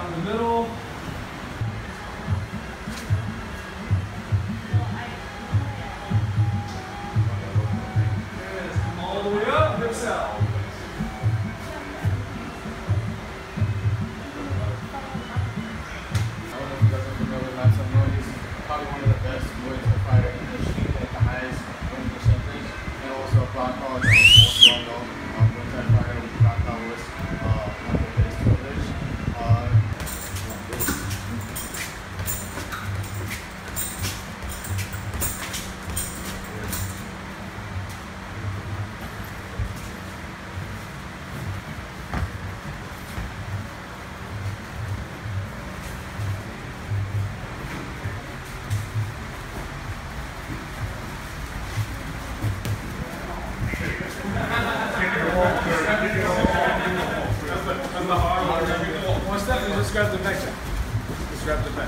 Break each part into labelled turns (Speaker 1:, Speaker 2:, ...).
Speaker 1: down the middle. Yes, come all the way up, hips out.
Speaker 2: Probably one of the best ways to fight in the street at the highest win percentage, and also Black Hall is most well known one-time fighter. Black Hall was one of the biggest privilege.
Speaker 1: One step and just grab the back. Just grab the back.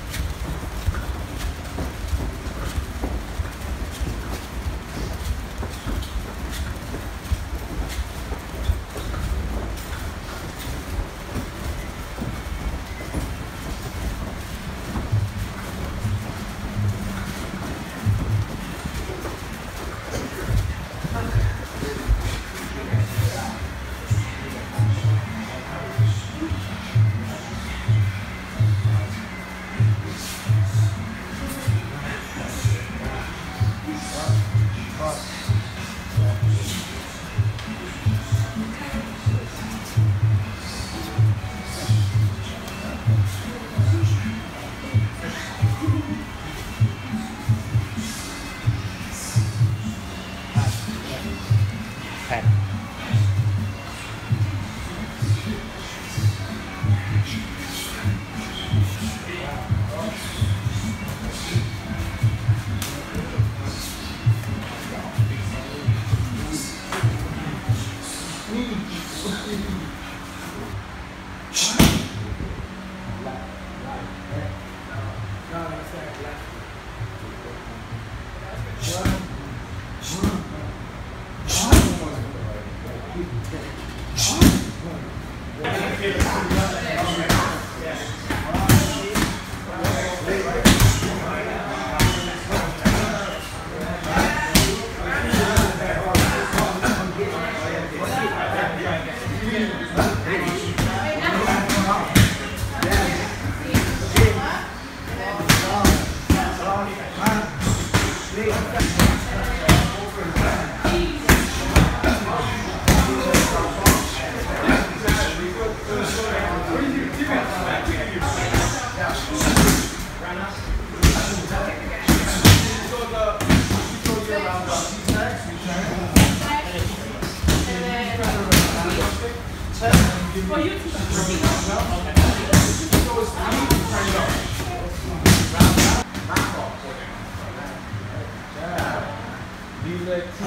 Speaker 1: Leg T.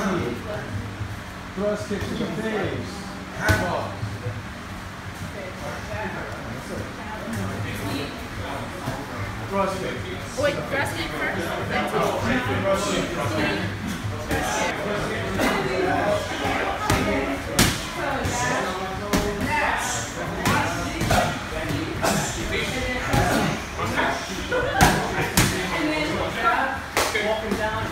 Speaker 1: Thrust kick to the face. Handball. Thrust kick.
Speaker 3: Wait, thrust kick first?
Speaker 2: Thrust kick.
Speaker 3: Walking down.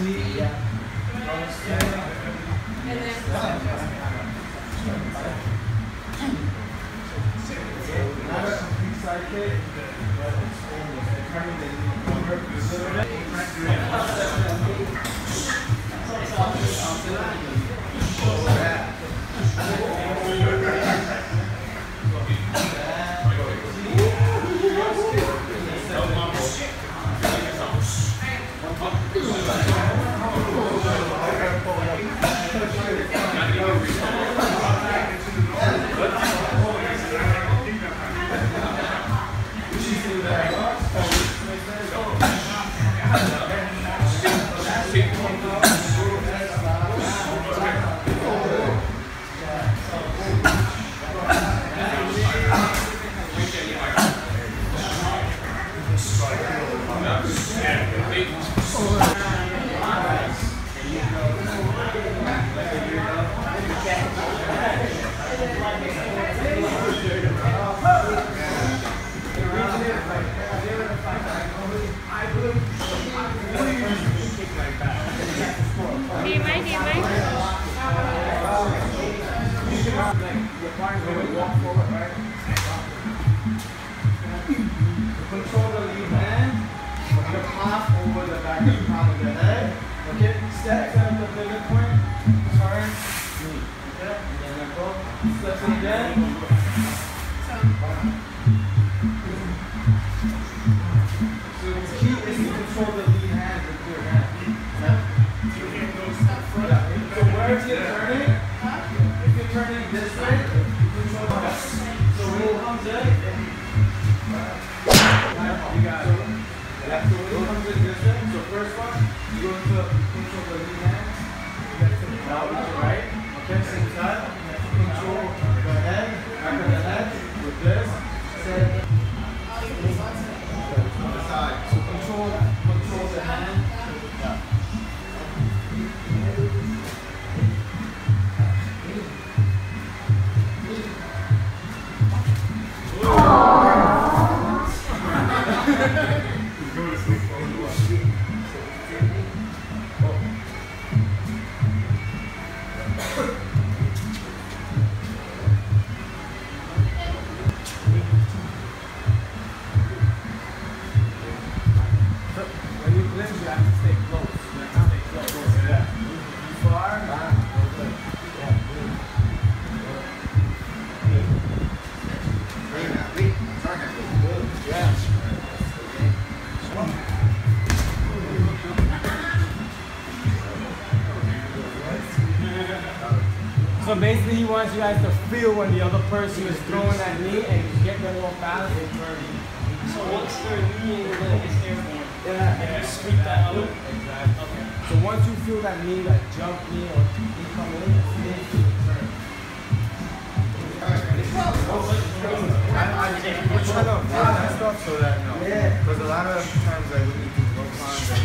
Speaker 1: knee.
Speaker 3: And then
Speaker 1: Not a complete side kick, but it's almost like turning the knee over.
Speaker 3: Đi mấy
Speaker 1: Your partner's going to walk forward, right? Control the lead hand. The palm over the back of the palm of the head. Okay? Step at the pivot point. Turn. Knee. Okay? And then let go. Step it again. So the key is to control the lead hand with your hand. Yeah? So where is it turning? If you're turning this way, you control the left. So wheel comes in. You got it. Yeah, so wheel comes in this way. So first one, you go to control the lead hand. Now with your right. Okay, same time. Control the head, back of the head with this. Set. Side. So control the hand. Yeah. When you clinch, you have to stay close. You have to stay close. Yeah. Too far? So basically he wants you guys to feel when the other person is throwing that knee and you get them off balance and turn.
Speaker 4: So once they're kneeing, then it's airborne.
Speaker 1: Yeah.
Speaker 4: You sweep that out.
Speaker 1: Exactly.
Speaker 4: Okay.
Speaker 1: So once you feel that knee, that jump knee or knee come in, it's then you turn.
Speaker 2: We're trying to avoid that stuff so that, because a lot of times like when you do low times and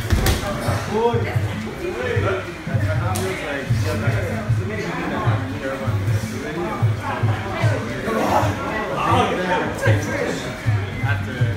Speaker 2: after